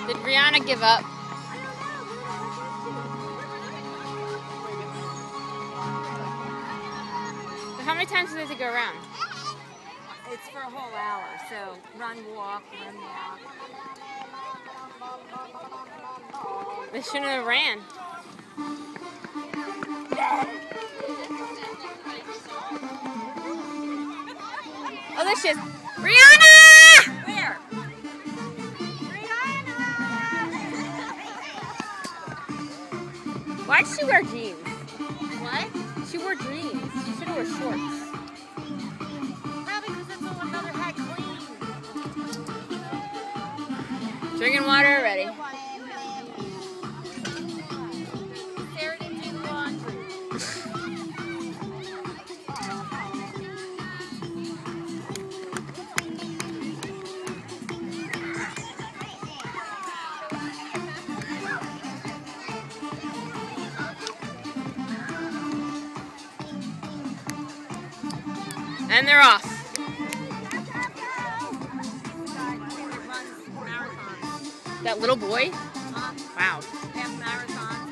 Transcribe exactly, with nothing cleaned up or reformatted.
Did Rianna give up? How many times do they have to go around? It's for a whole hour, so run, walk, run, walk. They shouldn't have ran. Oh, there she is. Rianna! Where? Why'd she wear jeans? What? She wore jeans. She should have worn shorts. Probably because that's all another had clean. Drinking water already. Sarah didn't do the laundry. And they're off. That little boy? Uh, Wow. half marathon.